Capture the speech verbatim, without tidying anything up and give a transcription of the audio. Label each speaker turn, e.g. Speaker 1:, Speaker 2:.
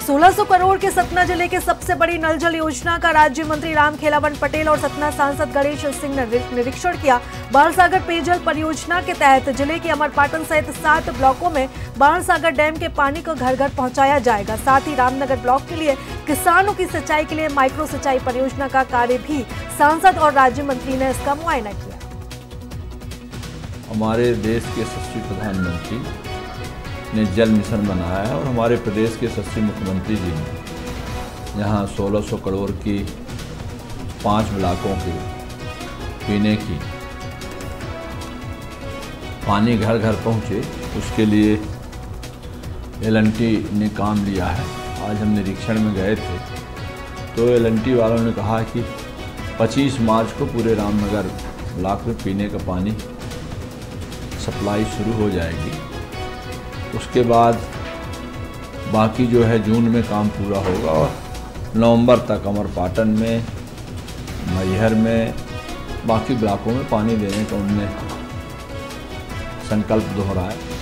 Speaker 1: सोलह सौ करोड़ के सतना जिले के सबसे बड़ी नल जल योजना का राज्य मंत्री रामखेलावन पटेल और सतना सांसद गणेश सिंह ने निरीक्षण किया। बाणसागर पेयजल परियोजना के तहत जिले के अमरपाटन सहित सात ब्लॉकों में बाणसागर डैम के पानी को घर घर पहुंचाया जाएगा। साथ ही रामनगर ब्लॉक के लिए किसानों की सिंचाई के लिए माइक्रो सिंचाई परियोजना का कार्य भी सांसद और राज्य मंत्री ने इसका मुआयना किया।
Speaker 2: हमारे देश के यशस्वी प्रधानमंत्री ने जल मिशन बनाया है और हमारे प्रदेश के यशस्वी मुख्यमंत्री जी ने यहाँ सोलह सौ करोड़ की पांच ब्लॉकों की पीने की पानी घर घर पहुँचे, उसके लिए एल एन टी ने काम लिया है। आज हम निरीक्षण में गए थे तो एल एन टी वालों ने कहा कि पच्चीस मार्च को पूरे रामनगर ब्लॉक में पीने का पानी सप्लाई शुरू हो जाएगी। उसके बाद बाकी जो है जून में काम पूरा होगा और नवंबर तक अमरपाटन में, मैहर में, बाकी ब्लॉकों में पानी देने का उनने संकल्प दोहराया।